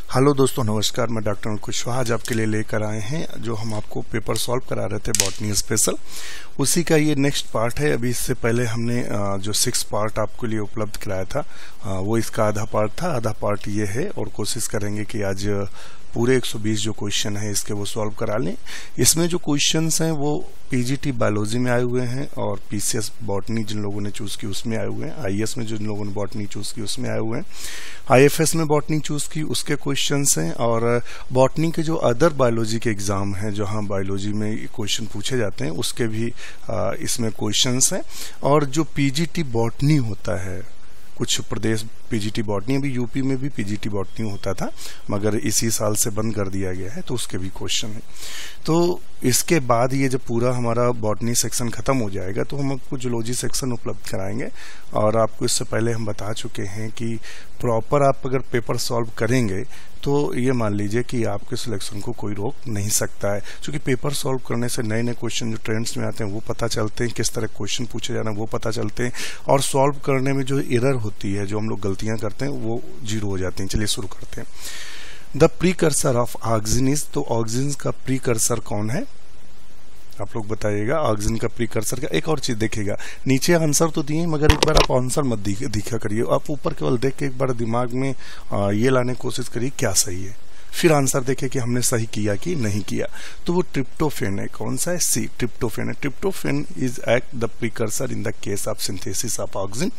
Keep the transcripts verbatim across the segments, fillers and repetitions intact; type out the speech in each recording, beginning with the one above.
Hello दोस्तों, नमस्कार। मैं डॉक्टर कुशवाहा आज आपके लिए लेकर आए हैं जो हम आपको पेपर सॉल्व करा रहे थे बॉटनी स्पेशल, उसी का ये नेक्स्ट पार्ट है। अभी इससे पहले हमने जो सिक्स पार्ट आपके लिए उपलब्ध कराया था वो इसका आधा पार्ट था, आधा पार्ट ये है और कोशिश करेंगे कि आज पूरे एक सौ बीस जो क्वेश्चन है इसके वो सॉल्व करा लें। इसमें जो क्वेश्चंस हैं वो पीजीटी बायोलॉजी में आए हुए हैं और पीसीएस बॉटनी जिन लोगों ने चूज की उसमें आए हुए हैं, आईएएस में जिन लोगों ने बॉटनी चूज की उसमें आए हुए हैं, आईएफएस में बॉटनी चूज की उसके क्वेश्चंस हैं और बॉटनी के जो अदर बायोलॉजी के एग्जाम हैं जहां बायोलॉजी में क्वेश्चन पूछे जाते हैं उसके भी आ, इसमें क्वेश्चंस हैं। और जो पीजीटी बॉटनी होता है, कुछ प्रदेश पीजीटी बॉटनी, अभी यूपी में भी पीजीटी बॉटनी होता था मगर इसी साल से बंद कर दिया गया है, तो उसके भी क्वेश्चन है। तो इसके बाद ये जब पूरा हमारा बॉटनी सेक्शन खत्म हो जाएगा तो हम आपको जूलॉजी सेक्शन उपलब्ध कराएंगे। और आपको इससे पहले हम बता चुके हैं कि प्रॉपर आप अगर पेपर सॉल्व करेंगे तो ये मान लीजिए कि आपके सिलेक्शन को कोई रोक नहीं सकता है, क्योंकि पेपर सॉल्व करने से नए नए क्वेश्चन जो ट्रेंड्स में आते हैं वो पता चलते हैं, किस तरह क्वेश्चन पूछे जाना वो पता चलते हैं, और सॉल्व करने में जो एरर होती है, जो हम लोग गलतियां करते हैं वो जीरो हो जाती हैं। चलिए शुरू करते हैं। The precursor of oxygen is, तो ऑक्सीजन का प्रीकर्सर कौन है आप लोग बताइएगा। ऑक्सीजन का प्रीकर्सर का एक और चीज देखिएगा, नीचे आंसर तो दिए मगर एक बार आप आंसर मत दिखा करिए, आप ऊपर केवल देख के एक बार दिमाग में आ, ये लाने की कोशिश करिए क्या सही है, फिर आंसर देखे कि हमने सही किया कि नहीं किया। तो वो ट्रिप्टोफेन है, कौन सा है? सी, ट्रिप्टोफेन है। Tryptophan is act the precursor in the case of synthesis of oxygen.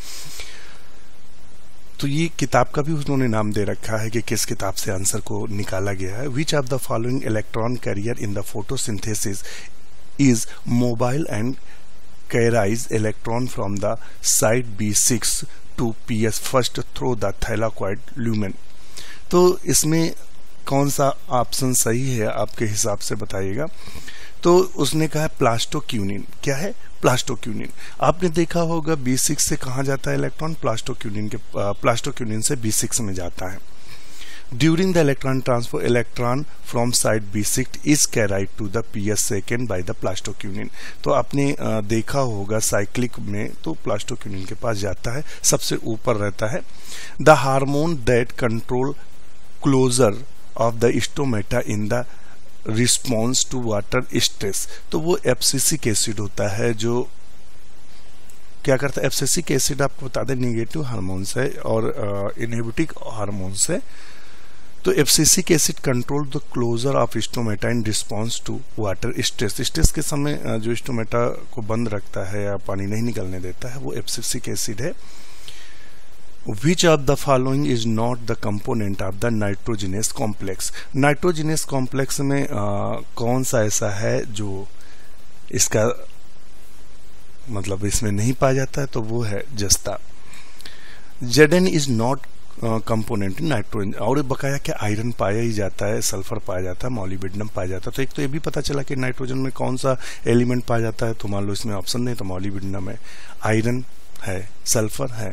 तो ये किताब का भी उन्होंने नाम दे रखा है कि किस किताब से आंसर को निकाला गया है। Which of the following electron carrier in the photosynthesis is mobile and carries electron from the side B six to P S first through the thylakoid lumen। तो इसमें कौन सा ऑप्शन सही है आपके हिसाब से बताइएगा। तो उसने कहा प्लास्टोक्यूनिन। क्या है? प्लास्टोक्यूनिन। आपने देखा होगा बी सिक्स से कहाँ जाता है इलेक्ट्रॉन? प्लास्टोक्यूनिन के प्लास्टोक्यूनिन से बी सिक्स में जाता है। During the electron transfer, electron from side B six is carried to the P S second by the plastoquinin। तो आपने देखा होगा साइक्लिक में तो प्लास्टोक्यूनिन के पास जाता है, सबसे ऊपर रहता है। The hormone that control closure of the stomata in the response to water stress, तो वो एब्सिसिक एसिड होता है जो क्या करता है? एब्सिसिक एसिड आपको बता दें निगेटिव हार्मोन्स है और इनहिबिटिक हार्मोन्स है। तो abscisic acid control the closure of stomata in response to water stress. Stress के समय जो स्टोमेटा को बंद रखता है या पानी नहीं निकलने देता है वो एब्सिसिक एसिड है। Which of the following is not the component of the nitrogenous complex. Nitrogenous complex में आ, कौन सा ऐसा है जो इसका मतलब इसमें नहीं पाया जाता है? तो वो है जस्ता। जेडन इज नॉट कंपोनेंट नाइट्रोजन। और बकाया क्या आयरन पाया ही जाता है, सल्फर पाया जाता है, मॉलिब्डेनम पाया जाता है। तो एक तो ये भी पता चला कि नाइट्रोजन में कौन सा एलिमेंट पाया जाता है, तो मान लो इसमें ऑप्शन नहीं तो मॉलिब्डेनम है, आयरन है, सल्फर है।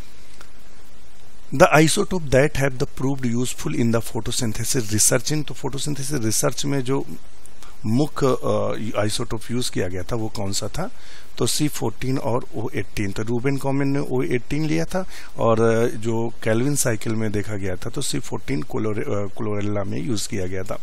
The isotope that have the proved useful in the photosynthesis research in, तो फोटोसिंथेसिस रिसर्च में जो मुख्य आइसोटोप यूज किया गया था वो कौन सा था? तो सी फोर्टीन और ओ एटीन। तो रूबेन कॉमन ने ओ एटीन लिया था और जो कैल्विन साइकिल में देखा गया था तो सी फोर्टीन क्लोरेला में यूज किया गया था।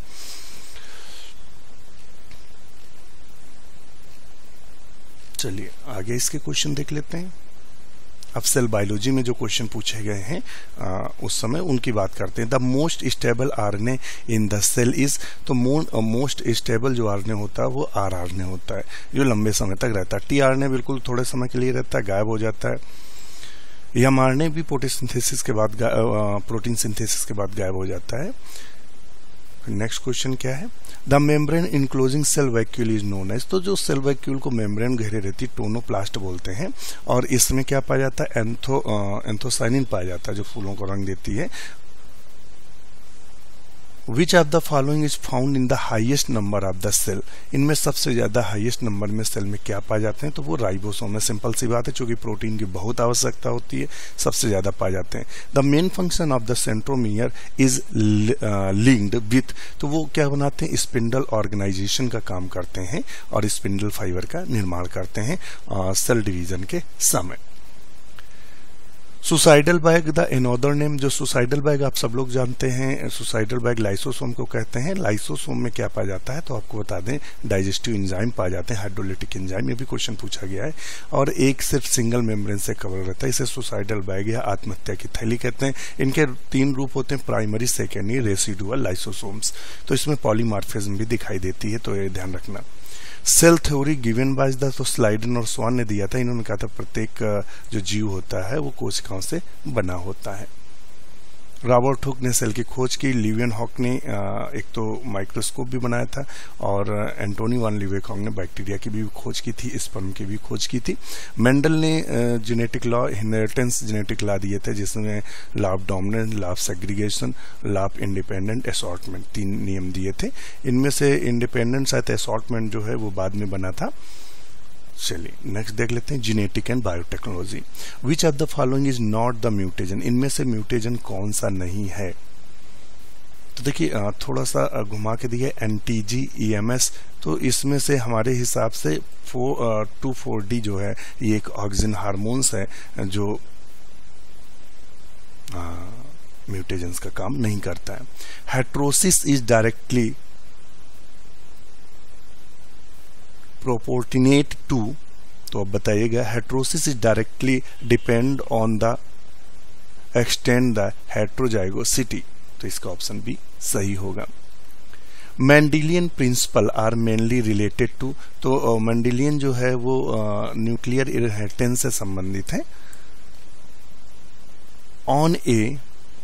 चलिए आगे इसके क्वेश्चन देख लेते हैं। अब सेल बायोलॉजी में जो क्वेश्चन पूछे गए हैं आ, उस समय उनकी बात करते हैं। The most stable RNA in the cell is, तो मोस्ट स्टेबल जो आरएनए होता है वो आर आरएनए होता है जो लंबे समय तक रहता है। टी आरएनए बिल्कुल थोड़े समय के लिए रहता है, गायब हो जाता है। एम आरएनए भी प्रोटीन के बाद प्रोटीन सिंथेसिस के बाद गायब हो जाता है। नेक्स्ट क्वेश्चन क्या है? The membrane enclosing cell vacuole is known as, तो जो सेल वैक्यूल को मेम्ब्रेन घेरे रहती टोनोप्लास्ट बोलते हैं। और इसमें क्या पाया जाता है? एंथो एंथोसाइनिन पाया जाता है जो फूलों को रंग देती है। Which of the following is found in the highest number of the cell, इनमें सबसे ज्यादा हाइएस्ट नंबर में सेल में क्या पाए जाते हैं? तो वो राइबोसोम है। सिंपल सी बात है, चूंकि प्रोटीन की बहुत आवश्यकता होती है, सबसे ज्यादा पाए जाते हैं। The main function of the centromere is linked with, तो वो क्या बनाते हैं? स्पिंडल ऑर्गेनाइजेशन का काम करते हैं और स्पिंडल फाइबर का निर्माण करते हैं सेल डिवीजन के समय। Suicidal bag the another name, जो सुसाइडल बैग आप सब लोग जानते हैं, सुसाइडल बैग लाइसोसोम को कहते हैं। लाइसोसोम में क्या पाया जाता है, तो आपको बता दें डाइजेस्टिव एंजाइम पाए जाते हैं, हाइड्रोलिटिक एंजाइम, ये भी क्वेश्चन पूछा गया है। और एक सिर्फ सिंगल मेम्ब्रेन से कवर रहता है, इसे सुसाइडल बैग या आत्महत्या की थैली कहते हैं। इनके तीन रूप होते हैं, प्राइमरी, सेकेंडरी, रेसिडुअल लाइसोसोम्स। तो इसमें पॉलीमॉर्फिज्म भी दिखाई देती है, तो ये ध्यान रखना। Cell theory given by the, तो स्लाइडन और स्वान ने दिया था। इन्होंने कहा था प्रत्येक जो जीव होता है वो कोशिकाओं से बना होता है। रॉबर्ट हुक ने सेल की खोज की। लिवियन हॉक ने एक तो माइक्रोस्कोप भी बनाया था, और एंटोनी वान लीवेकॉन्ग ने बैक्टीरिया की भी खोज की थी, स्पर्म की भी खोज की थी। मेंडल ने genetic law, inheritance genetic law दिए थे, जिसमें law of dominance, law of segregation, law of independent assortment, तीन नियम दिए थे। इनमें से इंडिपेंडेंट शायद असॉर्टमेंट जो है वो बाद में बना था। चलिए नेक्स्ट देख लेते हैं, genetic and biotechnology. Which of the following is not the mutagen, इनमें से म्यूटेजन कौन सा नहीं है। तो देखिए थोड़ा सा घुमा के दिए, एनटीजी, ईएमएस, तो इसमें से हमारे हिसाब से फोर टू फोर डी जो है ये एक ऑक्सीजन हार्मोन्स है जो म्यूटेजन्स का काम नहीं करता है। Heterosis is directly proportionate to, तो अब बताइएगा, heterosis is directly depend on the extent the heterozygosity, तो इसका ऑप्शन बी सही होगा। Mendelian principle are mainly related to, तो मेंडेलियन जो है वो न्यूक्लियर इनहेरिटेंस से संबंधित है। On a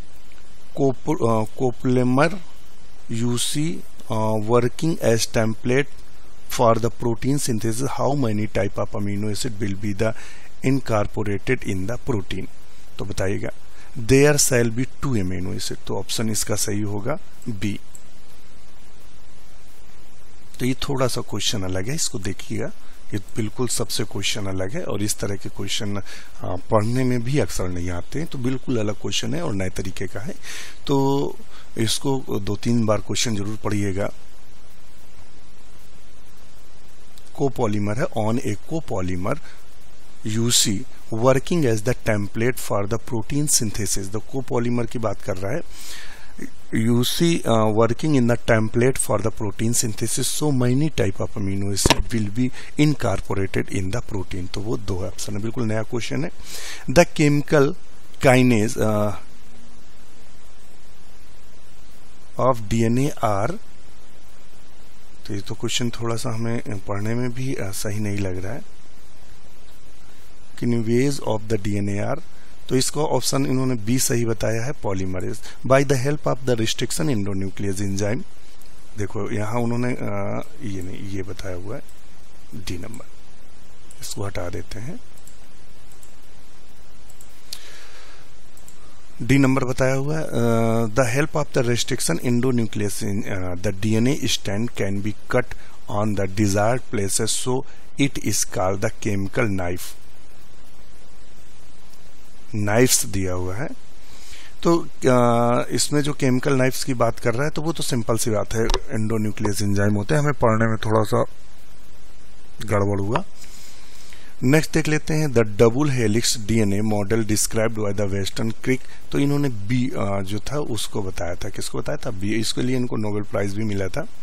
copolymer UC working as template for the protein synthesis, how many type of amino acid will be the incorporated in the protein, तो बताइएगा। there shall be two amino acid, तो option इसका सही होगा B. तो ये थोड़ा सा क्वेश्चन अलग है, इसको देखिएगा, ये बिल्कुल सबसे क्वेश्चन अलग है, और इस तरह के क्वेश्चन पढ़ने में भी अक्सर नहीं आते हैं, तो बिल्कुल अलग क्वेश्चन है और नए तरीके का है। तो इसको दो तीन बार क्वेश्चन जरूर पढ़िएगा। कोपॉलीमर है, on a copolymer UC working as the template for the protein synthesis, the copolymer की बात कर रहा है। UC working in the template for the protein synthesis, so many type of amino acid will be incorporated in the protein, तो वो दो option है, बिल्कुल नया क्वेश्चन है। The chemical kinase of DNA are, तो ये तो क्वेश्चन थोड़ा सा हमें पढ़ने में भी सही नहीं लग रहा है। किनेवेज ऑफ द डीएनए आर, तो इसको ऑप्शन इन्होंने बी सही बताया है, polymerase. By the help of the restriction endonuclease enzyme, देखो यहाँ उन्होंने ये नहीं ये बताया हुआ है, डी नंबर, इसको हटा देते हैं। डी नंबर बताया हुआ है, the help of the restriction endonuclease in the DNA stand can be cut on the desired places, so it is called the chemical knife. Knives दिया हुआ है, तो uh, इसमें जो केमिकल नाइफ्स की बात कर रहा है, तो वो तो सिंपल सी बात है, एंडोन्यूक्लियस एंजाइम होते हैं, हमें पढ़ने में थोड़ा सा गड़बड़ हुआ। नेक्स्ट देख लेते हैं, the double helix DNA model described by the western Crick, तो इन्होंने बी जो था उसको बताया था, किसको बताया था, बी, इसके लिए इनको नोबेल प्राइज भी मिला था।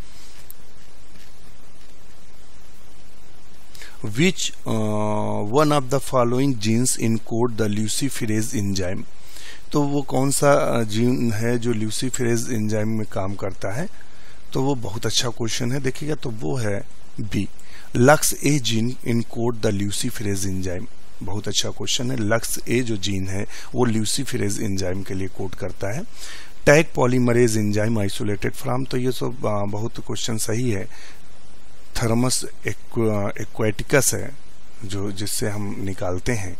Which one of the following genes encode the luciferase enzyme, तो वो कौन सा जीन है जो ल्यूसीफेरेज एंजाइम में काम करता है, तो वो बहुत अच्छा क्वेश्चन है, देखिएगा, तो वो है B, lux A gene encode the luciferase enzyme, बहुत अच्छा क्वेश्चन है। लक्स ए जो जीन है वो ल्यूसीफेरेज एंजाइम के लिए कोड करता है। Taq polymerase enzyme isolated from, तो ये सब बहुत क्वेश्चन सही है। थर्मस एक्वेटिकस है जो जिससे हम निकालते हैं।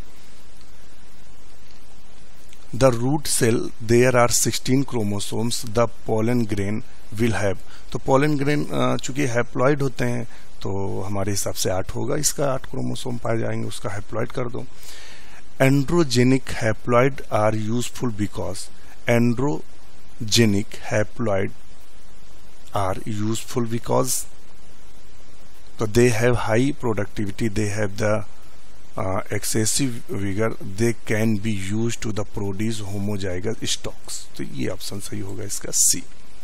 The root cell there are sixteen chromosomes the pollen grain will have, तो पोलन ग्रेन चूंकि हैप्लॉइड होते हैं तो हमारे हिसाब से आठ होगा, इसका आठ क्रोमोसोम पाए जाएंगे, उसका हैप्लॉइड कर दो। Androgenic haploid are useful because, androgenic haploid are useful because, तो they have high productivity, they have the excessive vigor they can be use to the produce homozygous stocks. तो ये ऑप्शन सही होगा इसका C.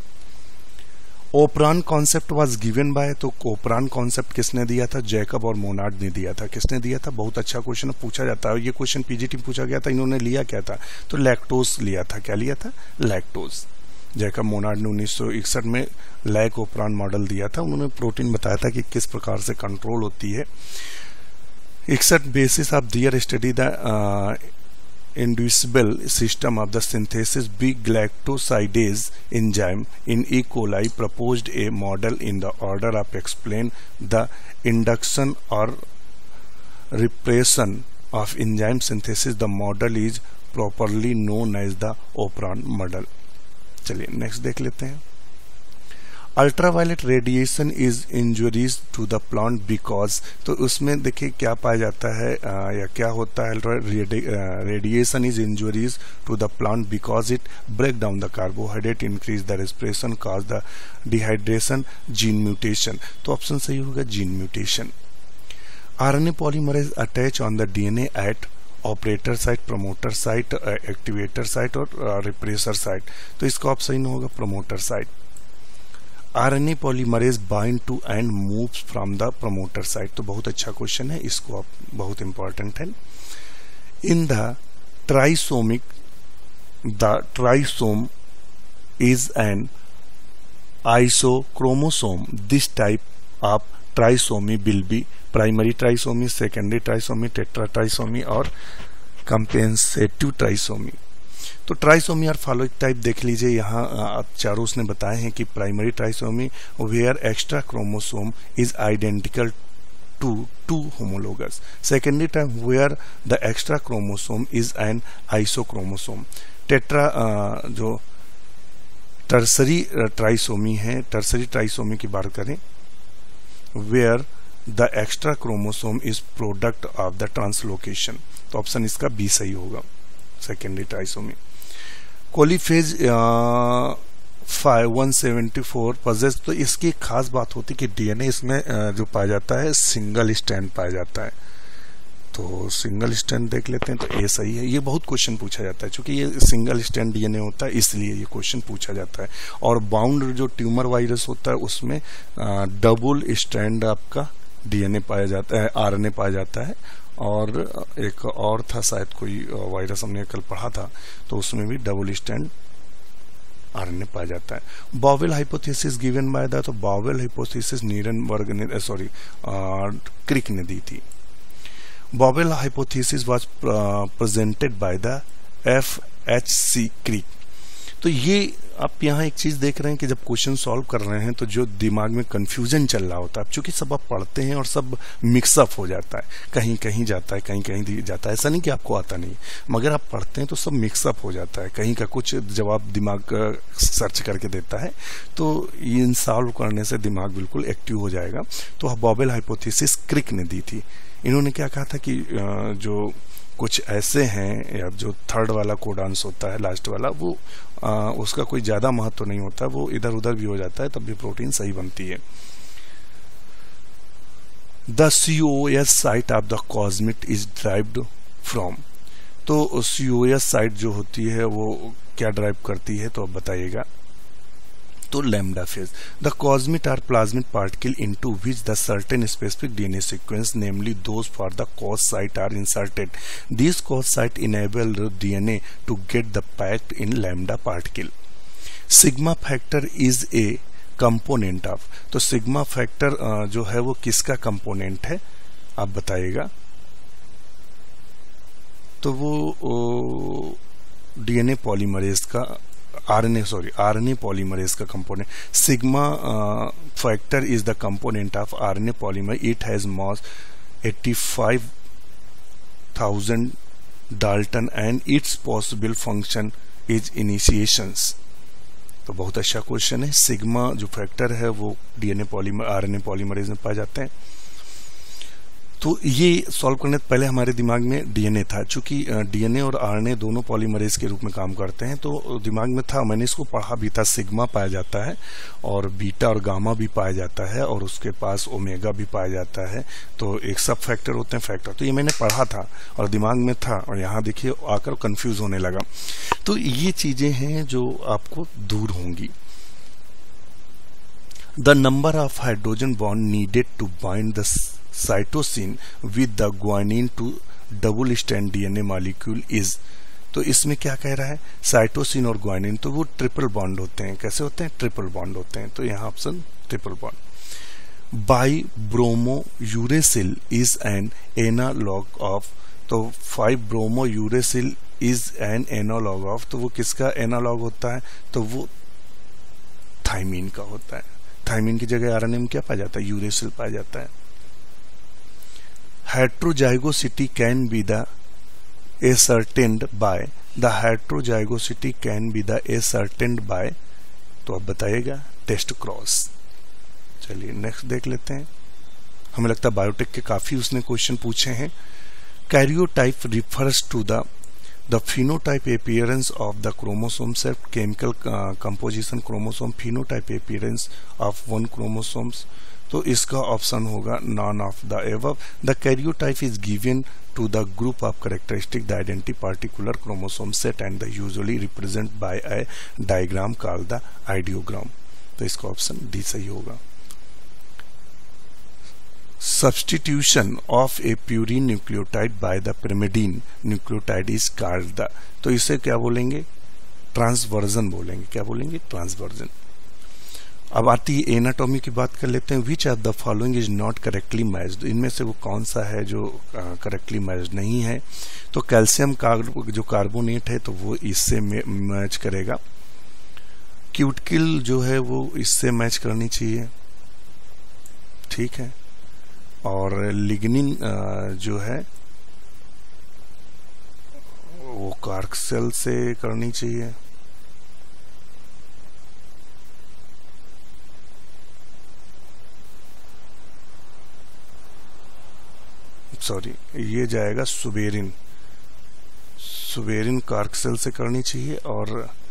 Operon concept was given by, तो operon concept किसने दिया था? जैकब और मोनार्ड ने दिया था। किसने दिया था? बहुत अच्छा क्वेश्चन पूछा जाता है, ये क्वेश्चन पीजीटी में पूछा गया था। इन्होंने लिया क्या था? तो लैक्टोज लिया था। क्या लिया था? लैक्टोज। जैकब मोनार्ड ने उन्नीस सौ इकसठ में लैक ओपरान मॉडल दिया था। उन्होंने प्रोटीन बताया था कि किस प्रकार से कंट्रोल होती है। इकसठ basis of their study the inducible system of the synthesis B galactosidase enzyme in E. coli proposed a model in the order of explain the induction or repression of enzyme synthesis. The model is properly known as the Opran model. चलिए next देख लेते हैं। Ultraviolet radiation is injuries to the plant because, तो उसमें देखिए क्या पाया जाता है आ, या क्या होता है? Radiation is injuries to the plant because it break down the carbohydrate, increase the respiration, cause the dehydration, gene mutation. तो ऑप्शन सही होगा gene mutation. RNA polymerase attach on the DNA at operator site, promoter site, activator site और repressor site. तो इसका option होगा promoter site. R N A polymerase bind to and moves from the promoter site. तो बहुत अच्छा question है, इसको आप बहुत इंपॉर्टेंट है। In the trisomic, the trisome is an isochromosome. This type of trisomy will be primary trisomy, secondary trisomy, tetra trisomy और compensative trisomy. तो ट्राइसोमी और फॉलोइक टाइप देख लीजिए, यहाँ चारों उसने बताए हैं कि primary trisomy where extra chromosome is identical to two homologous, secondary type where the extra chromosome is an isochromosome. Tetra जो टर्सरी ट्राइसोमी है, टर्सरी ट्राइसोमी की बात करें, where the extra chromosome is product of the translocation. तो option इसका B सही होगा, secondary trisomy. Coliphage one seventy four possess, तो इसकी एक खास बात होती है कि डीएनए इसमें जो पाया जाता है सिंगल स्ट्रैंड पाया जाता है। तो सिंगल स्ट्रैंड देख लेते हैं, तो ए सही है। ये बहुत क्वेश्चन पूछा जाता है, क्योंकि ये सिंगल स्ट्रैंड डीएनए होता है इसलिए ये क्वेश्चन पूछा जाता है। और बाउंड जो ट्यूमर वायरस होता है उसमें डबल स्ट्रैंड आपका डीएनए पाया जाता है, आरएनए पाया जाता है। और एक और था शायद कोई वायरस हमने कल पढ़ा था, तो उसमें भी डबल स्ट्रैंड आरएनए पाया जाता है। Wobble hypothesis given by the, तो बॉवेल हाइपोथेसिस नीरनबर्ग ने सॉरी क्रिक ने दी थी। Wobble hypothesis was presented by the F H C Crick. तो ये आप यहाँ एक चीज देख रहे हैं कि जब क्वेश्चन सॉल्व कर रहे हैं तो जो दिमाग में कंफ्यूजन चल रहा होता है, चूंकि सब आप पढ़ते हैं और सब मिक्सअप हो जाता है, कहीं कहीं जाता है, कहीं कहीं जाता है। ऐसा नहीं कि आपको आता नहीं, मगर आप पढ़ते हैं तो सब मिक्सअप हो जाता है, कहीं का कुछ जवाब दिमाग सर्च करके देता है, तो इन सॉल्व करने से दिमाग बिल्कुल एक्टिव हो जाएगा। तो बॉवेल हाइपोथेसिस क्रिक ने दी थी। इन्होंने क्या कहा था कि जो कुछ ऐसे हैं, या जो थर्ड वाला कोडांस होता है लास्ट वाला, वो आ, उसका कोई ज्यादा महत्व नहीं होता, वो इधर उधर भी हो जाता है, तब भी प्रोटीन सही बनती है। The COS site of the cosmid is derived from, तो सीओएस साइट जो होती है वो क्या ड्राइव करती है, तो अब बताइएगा। तो lambda phage, the cosmid are plasmid particle into which the certain specific DNA sequence namely those for the cos site are inserted. This cos site enable the DNA to get the packed in lambda particle. Sigma factor is a component of, तो sigma factor जो है वो किसका component है, आप बताइएगा। तो वो डीएनए पॉलीमरेज का, आरएनए सॉरी आरएनए पॉलीमरेज का component. Sigma factor is the component of RNA polymer. It has mass eighty-five thousand dalton and its possible function is initiations. तो बहुत अच्छा क्वेश्चन है। सिग्मा जो फैक्टर है वो डीएनए पॉलीमर, आरएनए पॉलीमरेज में पाए जाते हैं। तो ये सॉल्व करने से पहले हमारे दिमाग में डीएनए था, चूंकि डीएनए और आरएनए दोनों पॉलीमरेज के रूप में काम करते हैं, तो दिमाग में था, मैंने इसको पढ़ा भी था, सिग्मा पाया जाता है और बीटा और गामा भी पाया जाता है और उसके पास ओमेगा भी पाया जाता है, तो एक सब फैक्टर होते हैं फैक्टर, तो ये मैंने पढ़ा था और दिमाग में था, और यहाँ देखिए आकर कंफ्यूज होने लगा। तो ये चीजें हैं जो आपको दूर होंगी। The number of hydrogen bond needed to bind the cytosine with the guanine to double strand DNA molecule is, तो इसमें क्या कह रहा है, साइटोसिन और ग्वानिन तो वो ट्रिपल बॉन्ड होते हैं, कैसे होते हैं, ट्रिपल बॉन्ड होते हैं, तो यहाँ option triple bond. Bi bromo uracil is an analog of, तो five bromo uracil is an analog of, तो वो किसका एनालॉग होता है, तो वो थाइमीन का होता है। थाइमीन की जगह आरएनए में क्या पाया जाता है, यूरेसिल पाया जाता है। Heterozygosity can be the ascertained by, the heterozygosity can be the ascertained by, तो अब बताइएगा टेस्ट क्रॉस। चलिए नेक्स्ट देख लेते हैं, हमें लगता है बायोटेक के काफी उसने क्वेश्चन पूछे हैं। Karyotype refers to the the phenotype appearance of the chromosome set, chemical composition chromosome, phenotype appearance of one chromosomes, तो इसका ऑप्शन होगा none of the above. The karyotype is given to the group of characteristic the identity particular chromosome set and the usually represent by a diagram called the ideogram, तो इसका option D सही होगा। Substitution of a purine nucleotide by the pyrimidine nucleotide is called the, तो इसे क्या बोलेंगे, transversion बोलेंगे, क्या बोलेंगे, ट्रांसवर्जन। अब आती है एनाटॉमी की बात कर लेते हैं। Which of the following is not correctly matched, इनमें से वो कौन सा है जो करेक्टली मैच्ड नहीं है, तो कैल्शियम कार्ब जो कार्बोनेट है तो वो इससे मैच करेगा, क्यूटकिल जो है वो इससे मैच करनी चाहिए, ठीक है, और लिग्निन जो है वो कार्क्सेल से करनी चाहिए, सॉरी ये जाएगा सुबेरिन, सुबेरिन कार्क्सेल से करनी चाहिए, और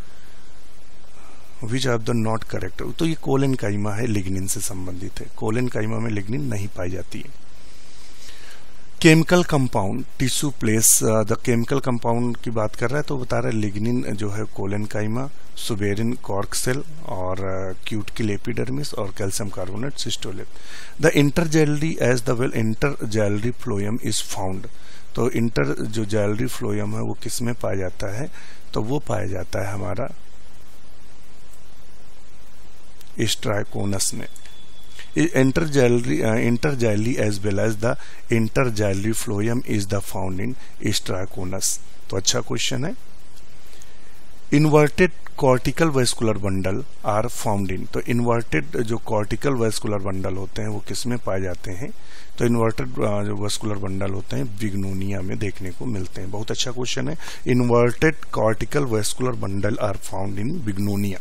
which of the not correct, तो ये कोलेन काइमा है, लिग्निन से संबंधित है, कोलेन काइमा में लिग्निन नहीं पाई जाती है। Chemical compound tissue place, the chemical compound की बात कर रहा है तो बता रहा है लिग्निन जो है कोलेन काइमा, सुबेरिन कॉर्क्सेल और क्यूटकिल एपिडर्मिस और calcium carbonate cystolith. The interxylary as the well interxylary phloem is found, तो इंटर जो जैलरी फ्लोएम है वो किस में पाया जाता है, तो वो पाया जाता है हमारा स्ट्राइकोनस में। Interxylary interxyly as well as the interxylary phloem is the found in Strychnos, तो अच्छा क्वेश्चन है। Inverted cortical vascular bundle are found in, तो इन्वर्टेड जो कॉर्टिकल वेस्कुलर बंडल होते हैं वो किस में पाए जाते हैं, तो इन्वर्टेड जो वेस्कुलर बंडल होते हैं बिग्नोनिया में देखने को मिलते हैं। बहुत अच्छा क्वेश्चन है, inverted cortical vascular bundle are found in Bignonia.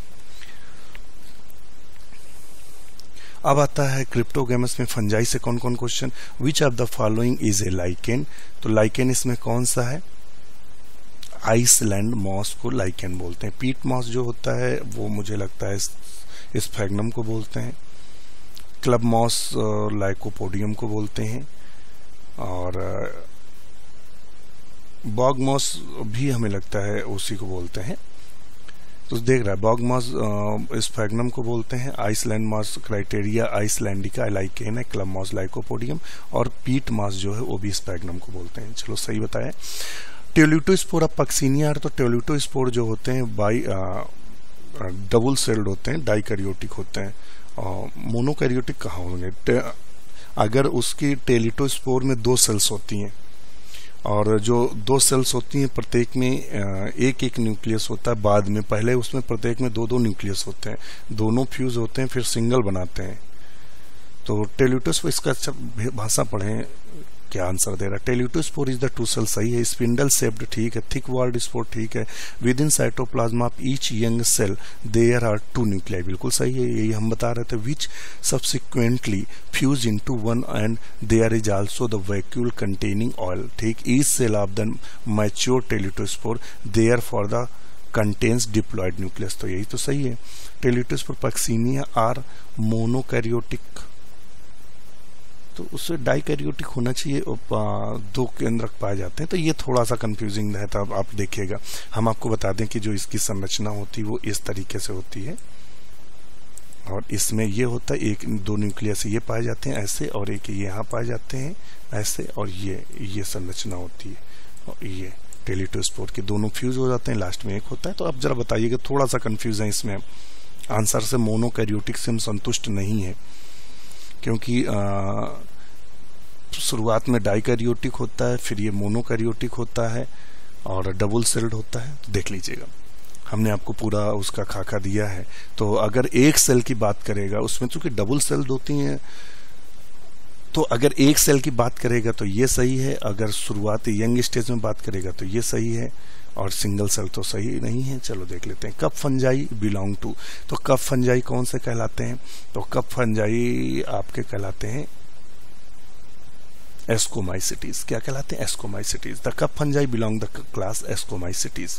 अब आता है क्रिप्टोगैमस में फंजाई से कौन कौन question. Which of the following is a lichen, तो लाइकेन इसमें कौन सा है, आइसलैंड मॉस को लाइकेन बोलते हैं। पीट मॉस जो होता है वो मुझे लगता है स्फैग्नम को बोलते हैं, क्लब मॉस लाइकोपोडियम को बोलते हैं, और बॉग मॉस भी हमें लगता है उसी को बोलते हैं। तो देख रहा है बॉग मॉस स्फैग्नम को बोलते हैं, Iceland moss Cetraria islandica lichen है, क्लब मॉस लाइकोपोडियम, और पीट मॉस जो है वो भी स्फैग्नम को बोलते हैं। चलो सही बताया। ट्यूलिटोस्पोर ऑफ पक्सिनिया, तो ट्यूलिटोस्पोर जो होते हैं बाई डबल सेल्ड होते हैं, डाइकैरियोटिक होते हैं, मोनोकैरियोटिक कहाँ होंगे, अगर उसकी टेलिटोस्पोर में दो सेल्स होती हैं, और जो दो सेल्स होती हैं प्रत्येक में एक एक न्यूक्लियस होता है, बाद में पहले उसमें प्रत्येक में दो दो न्यूक्लियस होते हैं, दोनों फ्यूज होते हैं फिर सिंगल बनाते हैं, तो टेलिटोस्पोर, इसका अच्छा भाषा पढ़ें, क्या आंसर दे रहा है? Teleutospore is the two cell, सही है। स्पिंडल शेप्ड, ठीक है। थिक वॉल्ड स्पोर, ठीक है। Within cytoplasm of each young cell there are two nuclei, बिल्कुल सही है, यही हम बता रहे थे। Which subsequently fuse into one and there is also the vacuole containing oil, ठीक। Each cell of the mature teleutospore therefore the contains diploid nucleus, तो यही तो सही है। टेल्यूटोस्पोर पक्सीनिया आर मोनोकैरियोटिक, तो उससे डाइकैरियोटिक होना चाहिए, दो केंद्रक पाए जाते हैं, तो ये थोड़ा सा कंफ्यूजिंग है। तब आप देखिएगा, हम आपको बता दें कि जो इसकी संरचना होती है वो इस तरीके से होती है, और इसमें ये होता है एक दो न्यूक्लियस ये पाए जाते हैं ऐसे, और एक ये यहाँ पाए जाते हैं ऐसे, और ये ये संरचना होती है, और ये टेल्यूटोस्पोर के दोनों फ्यूज हो जाते हैं, लास्ट में एक होता है। तो अब जरा बताइएगा, थोड़ा सा कंफ्यूज है इसमें। आंसर से मोनोकैरियोटिक से हम संतुष्ट नहीं है, क्योंकि शुरुआत में डाइकैरियोटिक होता है, फिर ये मोनोकैरियोटिक होता है और डबल सेल्ड होता है। तो देख लीजिएगा, हमने आपको पूरा उसका खाका दिया है। तो अगर एक सेल की बात करेगा, उसमें चूंकि डबल सेल्ड होती हैं, तो अगर एक सेल की बात करेगा तो ये सही है, अगर शुरुआती यंग स्टेज में बात करेगा तो ये सही है, और सिंगल सेल तो सही नहीं है। चलो देख लेते हैं। कप फंजाई बिलोंग टू, तो कप फंजाई कौन से कहलाते हैं? तो कप फंजाई आपके कहलाते हैं एस्कोमाइसिटीज। क्या कहलाते हैं? Ascomycetes. The cup fungi belong the class ascomycetes.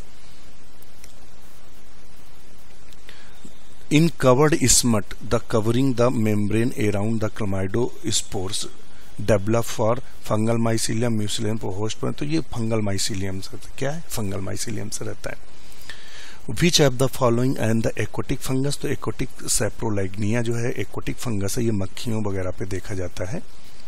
In covered smut, the covering the membrane around the chlamydospores develop for fungal mycelium, mucilium for host पर, तो ये फंगल माइसिलियम से क्या है? फंगल माइसिलियम से रहता है। Which of the following and the aquatic fungus, तो aquatic saprolegnia जो है aquatic fungus है, ये मक्खियों वगैरह पे देखा जाता है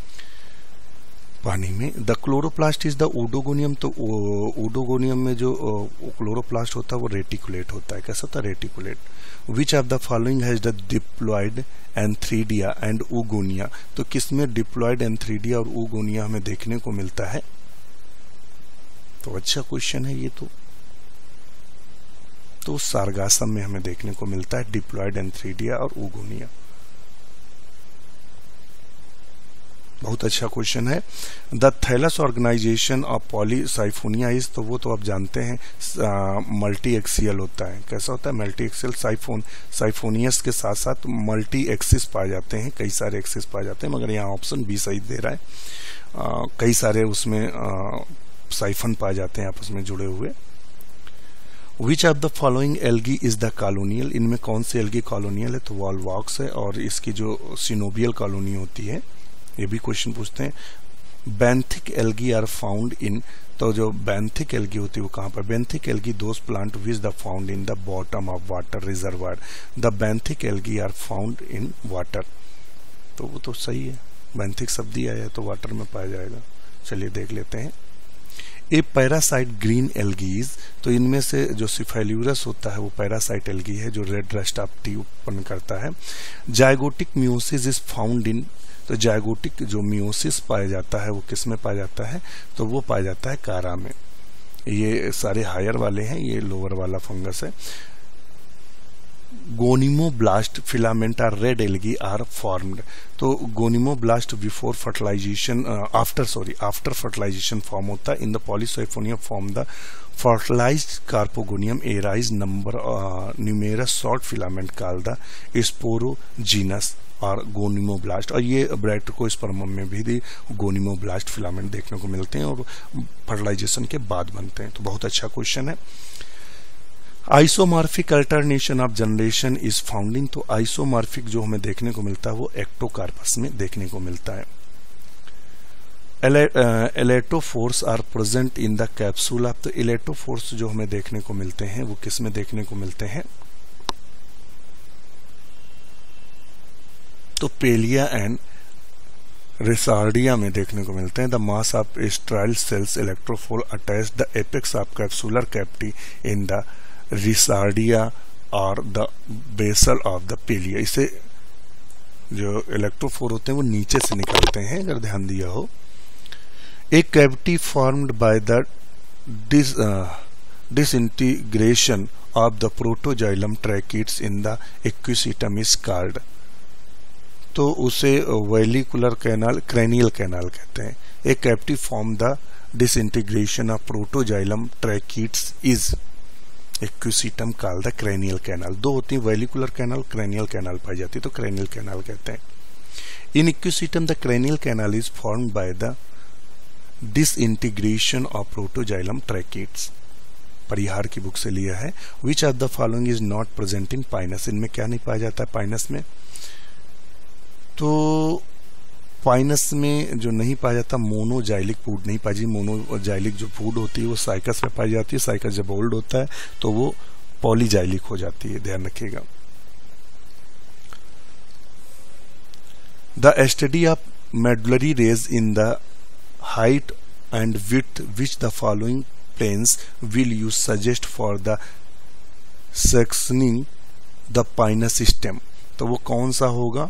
पानी में। The chloroplast is the oedogonium, तो ओडोगोनियम में जो क्लोरोप्लास्ट होता है वो रेटिकुलेट होता है। कैसा होता है? Reticulate. Which of the following has the diploid antheridia and oogonia, तो किसमें डिप्लॉयड एंथ्रीडिया और ऊगोनिया हमें देखने को मिलता है? तो अच्छा क्वेश्चन है ये तो तो सारगासम में हमें देखने को मिलता है डिप्लॉयड एंथ्रीडिया और ऊगोनिया। बहुत अच्छा क्वेश्चन है। The thallus organization of polysiphonia is, तो वो तो आप जानते हैं मल्टी एक्सियल होता है। कैसा होता है? Multi axial. साइफोन साइफोनियस के साथ साथ मल्टी एक्सिस पाए जाते हैं, कई सारे एक्सिस पाए जाते हैं, मगर यहाँ ऑप्शन बी सही दे रहा है। आ, कई सारे उसमें आ, साइफन पाए जाते हैं आपस में जुड़े हुए। Which of the following algae is the colonial, इनमें कौन सी एल्गी कॉलोनियल है? तो वॉलवॉक्स है, और इसकी जो सिनोबियल कॉलोनी होती है, ये भी क्वेश्चन पूछते हैं। Benthic algae are found in, तो जो बेंथिक एल्गी होती है वो कहाँ पर? Benthic algae those plant which the found in the bottom of water reservoir. The benthic algae are found in water, तो वो तो सही है, बेंथिक शब्द ही आया तो वाटर में पाया जाएगा। चलिए देख लेते हैं। ए पैरासाइट ग्रीन एल्गीज, तो इनमें से जो सिफेल्यूरस होता है वो पैरासाइट एल्गी है, जो रेड रस्ट ऑफ टी उत्पन्न करता है। Zygotic meiosis is found in, तो जायगोटिक जो मियोसिस पाया जाता है वो किस में पाया जाता है? तो वो पाया जाता है कारा में। ये सारे हायर वाले हैं, ये लोअर वाला फंगस है। Gonimoblast filament are red algae are formed, तो gonimoblast before fertilization after sorry after fertilization form होता है। In the polysiphonium form the fertilized carpogonium arise number numerous short filament called the sporogenous और gonimoblast, और ये ब्रैक्टोस्पर्मम में भी गोनिमोब्लास्ट filament देखने को मिलते हैं और फर्टिलाइजेशन के बाद बनते हैं। तो बहुत अच्छा क्वेश्चन है। Isomorphic alternation of generation is founding, तो आइसोमॉर्फिक जो हमें देखने को मिलता है वो एक्टोकार्पस में देखने को मिलता है। Elaterophores are present in the capsule of, तो एलेटोफोर्स जो हमें देखने को मिलते हैं वो किस में देखने को मिलते हैं? तो पेलिया एंड रिसार्डिया में देखने को मिलते हैं। The mass of sterile cells elaterophore attach the apex of capsular cavity in the Riccardia और the basal of the Pellia, इसे जो इलेक्ट्रोफोर होते हैं वो नीचे से निकलते हैं, अगर ध्यान दिया हो। एक cavity formed by the dis disintegration of the protoxylem tracheids in the equisetum is called, तो उसे वेलिकुलर कैनाल क्रेनियल कैनाल कहते हैं। A cavity form the disintegration of protoxylem tracheids is equisetum called the carinal canal. दो होती है, vallecular canal, carinal canal पाई जाती है, तो क्रेनियल कैनाल कहते हैं। In equisetum the carinal canal is formed by the disintegration of protoxylem tracheids. परिहार की बुक से लिया है। Which of the following is not present in Pinus. इनमें क्या नहीं पाया जाता है पाइनस में? तो पाइनस में जो नहीं पाया जाता, मोनोजाइलिक फूड नहीं पाई जाती। मोनोजाइलिक जो फूड होती है वो साइकस में पाई जाती है। साइकस जब ओल्ड होता है तो वो पॉलीजाइलिक हो जाती है, ध्यान रखिएगा। The study of medullary rays in the height and width which the following planes will you suggest for the sectioning the pinus stem। तो वो कौन सा होगा?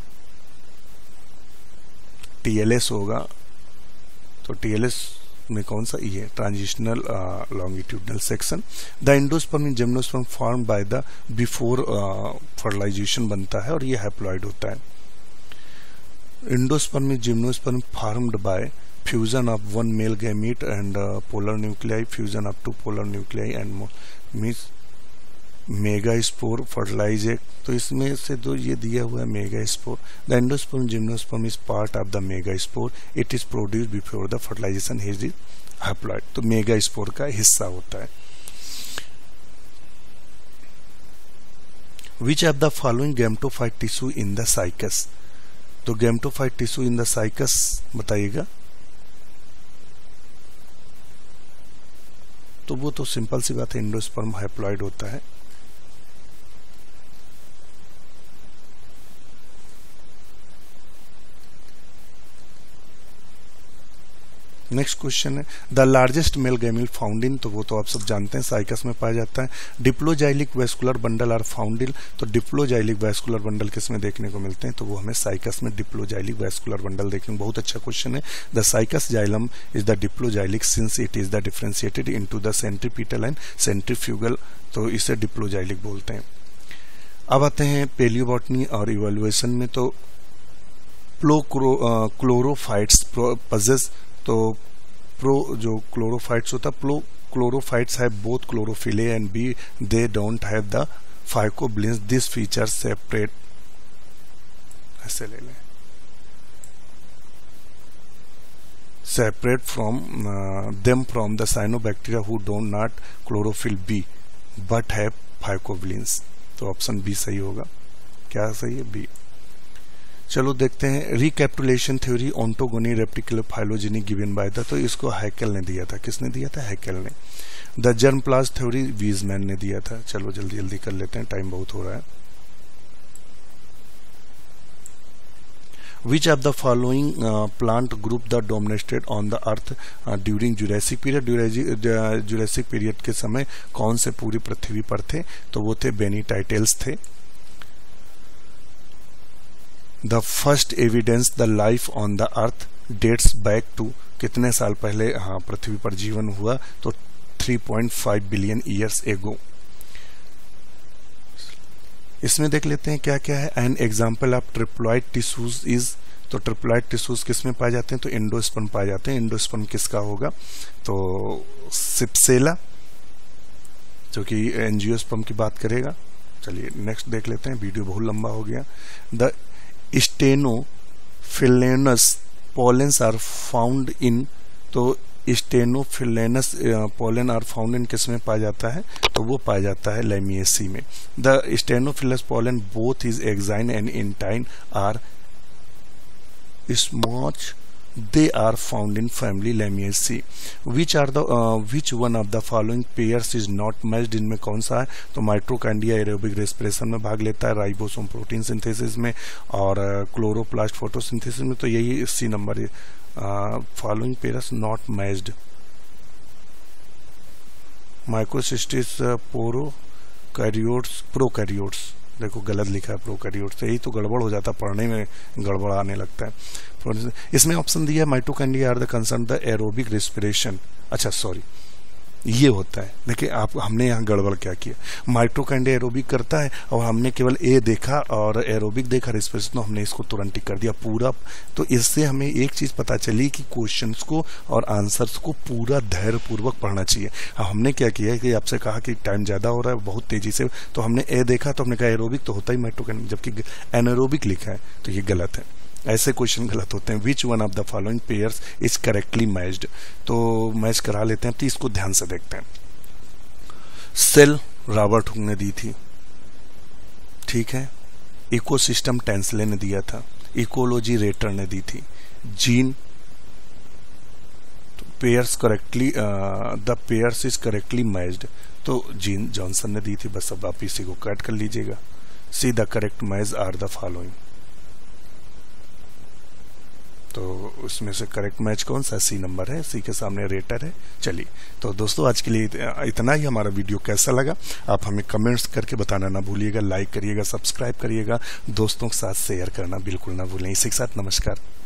टी एल एस होगा। तो टी एल एस में कौन सा? ये transitional longitudinal section. The endosperm in gymnosperm form by the before fertilization बनता है और ये हैप्लॉइड होता है। Endosperm in gymnosperm formed by fusion of one male gamete and uh, polar nuclei, fusion of two polar nuclei and means megaspore fertilize egg। तो इसमें से तो ये दिया हुआ है megaspore। The endosperm gymnosperm is part of the megaspore। It is produced before the fertilization is haploid। तो megaspore का हिस्सा होता है। Which of the following gametophyte tissue in the cycus। तो gametophyte tissue in the cycus बताइएगा। तो वो तो सिंपल सी बात है, एंडोस्पर्म हैप्लॉइड होता है। नेक्स्ट क्वेश्चन है the largest male gamete found in. तो वो तो आप सब जानते हैं, साइकस में पाया जाता है। Diploxylic vascular bundle are found in. तो डिप्लोजाइलिक वैस्कुलर बंडल किस में देखने को मिलते हैं? तो वो हमें साइकस में डिप्लोजाइलिक वैस्कुलर बंडल देखने। बहुत अच्छा क्वेश्चन है। The cycas xylem is the diploxylic since it is the differentiated into the centripetal and centrifugal. तो इसे डिप्लोजाइलिक बोलते हैं। अब आते हैं पेलियोबॉटनी और इवैल्यूएशन में। तो प्लो क्लोरोफाइट्स पजेस। तो प्रो जो क्लोरोफाइट्स होता है, प्लो chlorophytes have both chlorophyll A and B. They don't have the phycobilins. This feature separate, ऐसे ले लें, separate from them from the cyanobacteria who don't not chlorophyll B but have phycobilins. तो option B सही होगा। क्या सही है? B. चलो देखते हैं रिकैपिटुलेशन थ्योरी ऑन्टोगोनी रेप्टिकुलर फाइलोजेनी गिवन बाय द। तो इसको हैकेल ने दिया था। किसने दिया था? हैकेल ने। द जर्मप्लाज्म थ्योरी वीजमैन ने दिया था। चलो जल्दी जल्दी कर लेते हैं, टाइम बहुत हो रहा है। Which of the following plant group the dominated on the earth during Jurassic period. Jurassic period के समय कौन से पूरी पृथ्वी पर थे? तो वो थे बेनीटाइटेल्स थे। The first evidence the life on the earth dates back to. कितने साल पहले हाँ पृथ्वी पर जीवन हुआ? तो three point five billion years ago. इसमें देख लेते हैं क्या क्या है। An example of triploid tissues is. तो ट्रिप्लॉइड टिश्यूज किस में पाए जाते हैं? तो एंडोस्पर्म पाए जाते हैं। एंडोस्पर्म किसका होगा? तो सिप्सेला, जो कि एंजियोस्पर्म की बात करेगा। चलिए नेक्स्ट देख लेते हैं, वीडियो बहुत लंबा हो गया। The stenopalynous pollens are found in. तो stenopalynous pollen are found in किस में पाया जाता है? तो वो पाया जाता है लेमिएसी में। The stenopalynous pollen both is exine and intine are smooth. They are found in family Lamiaceae. Which are the uh, which one of the following pairs is not matched? इनमें कौन सा है? तो माइट्रोकांडिया एरोबिक रेस्पिरेशन में भाग लेता है, ribosome protein synthesis में, और क्लोरोप्लास्ट फोटोसिंथेसिस में। तो यही सी नंबर है। Following pairs not matched. Microcystis prokaryotes prokaryotes. देखो गलत लिखा है प्रोकैरियोट्स। यही तो गड़बड़ हो जाता, पढ़ने में गड़बड़ आने लगता है। इसमें ऑप्शन दिया mitochondria are the concern the aerobic respiration. अच्छा सॉरी, ये होता है। देखिए आप, हमने यहाँ गड़बड़ क्या किया, माइटोकॉन्ड्रिया एरोबिक करता है और हमने केवल ए देखा और एरोबिक देखा, रेस्पिरेशन, हमने इसको तुरंत टिक कर दिया पूरा। तो इससे हमें एक चीज पता चली कि क्वेश्चंस को और आंसर्स को पूरा धैर्य पूर्वक पढ़ना चाहिए। हमने क्या किया कि आपसे कहा कि टाइम ज्यादा हो रहा है बहुत तेजी से, तो हमने ए देखा तो हमने कहा एरोबिक तो होता ही माइटोकॉन्ड्रिया, जबकि एनारोबिक लिखा है, तो ये गलत है। ऐसे क्वेश्चन गलत होते हैं। Which one of the following pairs is correctly matched, तो मैच करा लेते हैं। तो इसको ध्यान से देखते हैं। सेल रॉबर्ट हुक ने दी थी, ठीक है। इकोसिस्टम टेंसले ने दिया था, इकोलॉजी रेटर ने दी थी। Gene pairs correctly, the pairs is correctly matched, तो जीन जॉनसन ने दी थी। बस अब आप इसी को कट कर लीजिएगा। See the correct match are the following, तो उसमें से करेक्ट मैच कौन सा, सी नंबर है, सी के सामने रेटर है। चलिए तो दोस्तों आज के लिए इतना ही। हमारा वीडियो कैसा लगा आप हमें कमेंट्स करके बताना ना भूलिएगा, लाइक करिएगा, सब्सक्राइब करिएगा, दोस्तों के साथ शेयर करना बिल्कुल ना भूलें। इसी के साथ नमस्कार।